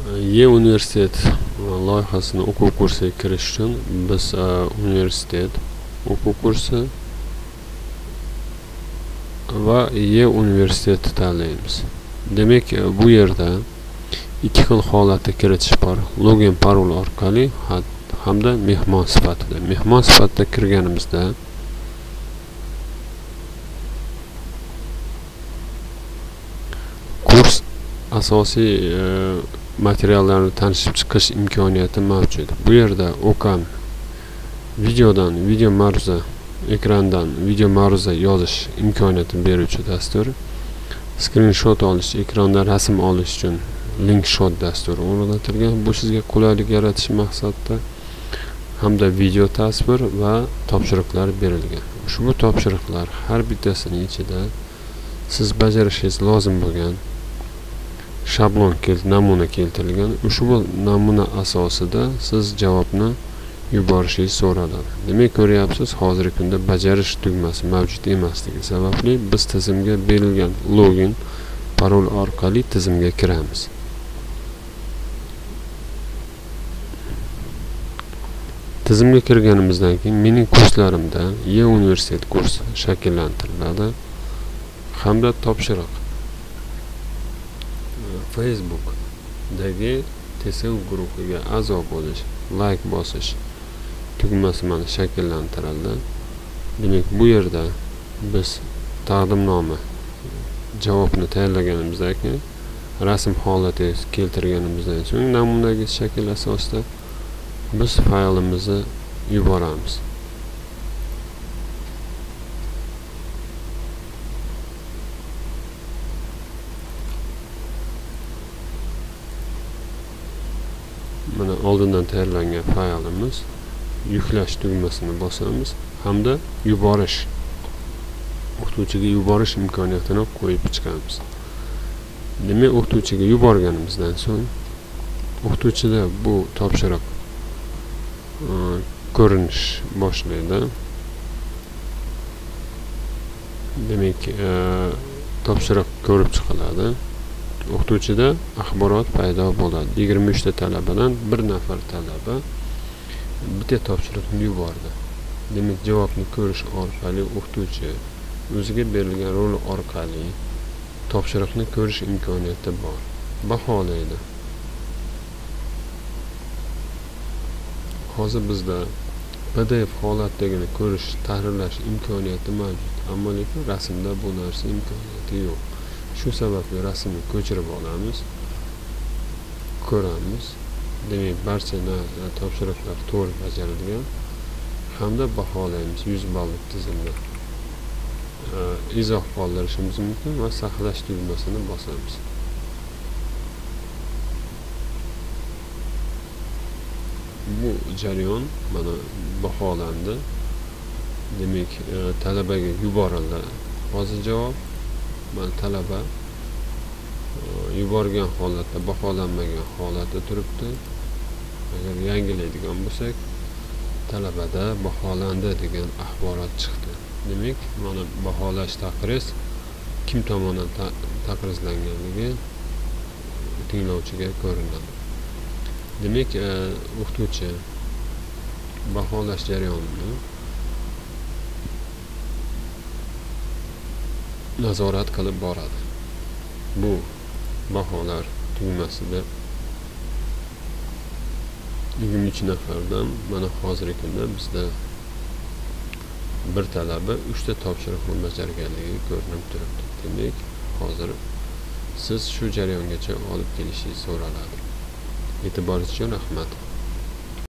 E-universitet loyihasini o'quv kursiga kirish uchun biz universitet o'quv kursi va E-universitetni tanlaymiz. Demak, bu yerda ikki xil holatda kiritish bor. Login parol orqali hamda mehmon sifatida. Mehmon sifatida kirganimizda kurs asosiy materiallarni tanishib chiqish imkoniyati mavjud. Bu yerda o'qam videodan video ma'ruza, ekrandan video ma'ruza yozish imkoniyatini beruvchi dastur. Screenshot olish, ekranda rasm olish uchun linkshot dasturi o'rnatilgan. Bu sizga qulaylik yaratish maqsadida hamda video tasvir va topshiriqlar berilgan. Ushbu topshiriqlar har bittasining ichida siz bajarishingiz lozim bo'lgan shablon namuna keltirilgan. Ushbu namuna asosida siz javobni yuborishingiz so'raladi. Demak, ko'ryapsiz, hozirgi kunda bajarish tugmasi mavjud emasligi sababli biz tizimga berilgan login parol orqali tizimga kiramiz. Tizimga kirganimizdan keyin mening kurslarimda E-universitet kursi shakllantiriladi hamda topshiriq Facebook'dagi TSU guruhiga a'zo bo'lish, like bosish tugmasi mana shakllantirildi. Demak, bu yerda biz taqdimnoma javobni tayyorlaganimizdan keyin rasm holati keltirganimizdan so'ng namunadagi shakl asosida biz faylimizni yuboramiz. Mana oldindan tayyorlangan faylimiz, yuklash tugmasini bosamiz hamda yuborish, o'qituvchiga yuborish imkoniyatini qo'yib chiqamiz. Demak, o'qituvchiga yuborganimizdan so'ng o'qituvchida bu topshiriq ko'rinish boshlaydi. Demak, topshiriq ko'rib chiqiladi. O'qituvchida axborot paydo bo'ladi. 23 ta talabadan bir nafar talaba bitta topshiriqni yubordi. Demak, javobni ko'rish orqali o'qituvchi o'ziga berilgan rol orqali topshiriqni ko'rish imkoniyati bor. Baholaydi. Hozir bizda PDF holatdagini ko'rish, tahrirlash imkoniyati mavjud, ammo lekin rasmda bu narsa imkoniyati yo'q. Shu sababli rasmni ko'chirib olamiz, ko'ramiz. Demak, barcha topshiriqlar to'g'ri bajarilgan hamda baholaymiz 100 ballik tizimda. Izoh qoldirishimiz mumkin va saqlash tugmasini bosamiz. Bu jarayon mana baholandi. Demak, talabaga yuborildi. Hozir javob mana talaba yuborgan holatda, baholanmagan holatda turibdi. Agar yangilaydigan bo'lsak, talabada baholandi degan axborot chiqdi. Demak, mana baholash taqriz kim tomonidan taqrizlanganligi tinglovchiga ko'rinadi. Demak, o'qituvchi baholash jarayonini nazorat qilib boradi. Bu baholar tugmasida 23 nafardan mana hozirgi kunda bizda bir talaba 3 ta topshiriqni bajarganligi ko'rinib turibdi. Demak, hozir siz shu jarayongacha olib kelishingiz so'raladi. E'tiboringiz uchun rahmat.